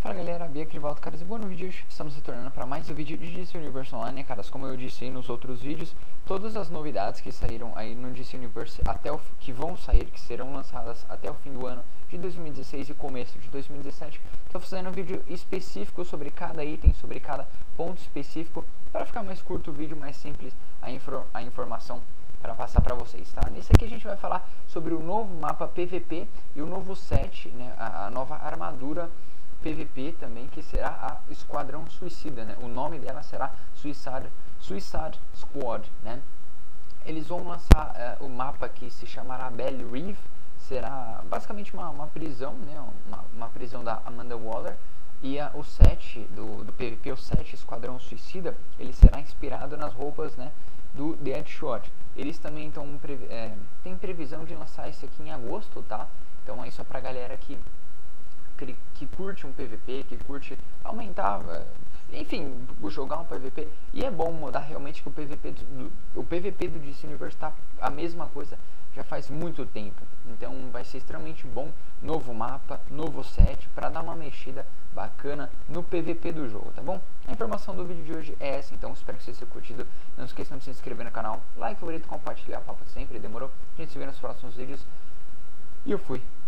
Fala galera, Bia aqui de volta, caras, e bom, no vídeo de hoje estamos retornando para mais um vídeo de DC Universe Online, caras. Como eu disse aí nos outros vídeos, todas as novidades que saíram aí no DC Universe que vão sair, que serão lançadas até o fim do ano de 2016 e começo de 2017, estou fazendo um vídeo específico sobre cada item, sobre cada ponto específico, para ficar mais curto o vídeo, mais simples a informação para passar para vocês, tá? Nesse aqui a gente vai falar sobre o novo mapa PVP e o novo set, né, a nova armadura PVP também, que será a Esquadrão Suicida, né? O nome dela será Suicide Squad, né? Eles vão lançar o mapa que se chamará Belle Reve, será basicamente uma prisão, né? Uma prisão da Amanda Waller, e o set do PVP, o set Esquadrão Suicida, ele será inspirado nas roupas, né, do Deadshot. Eles também tem previsão de lançar isso aqui em agosto, tá? Então é só pra galera que curte um PVP, que curte aumentar, enfim, jogar um PVP. E é bom mudar realmente, que o PVP do DC Universe tá a mesma coisa já faz muito tempo. Então vai ser extremamente bom, novo mapa, novo set, para dar uma mexida bacana no PVP do jogo, tá bom? A informação do vídeo de hoje é essa, então espero que vocês tenham curtido. Não esqueçam de se inscrever no canal, like, favorito, compartilhar, papo de sempre, demorou? A gente se vê nos próximos vídeos. E eu fui.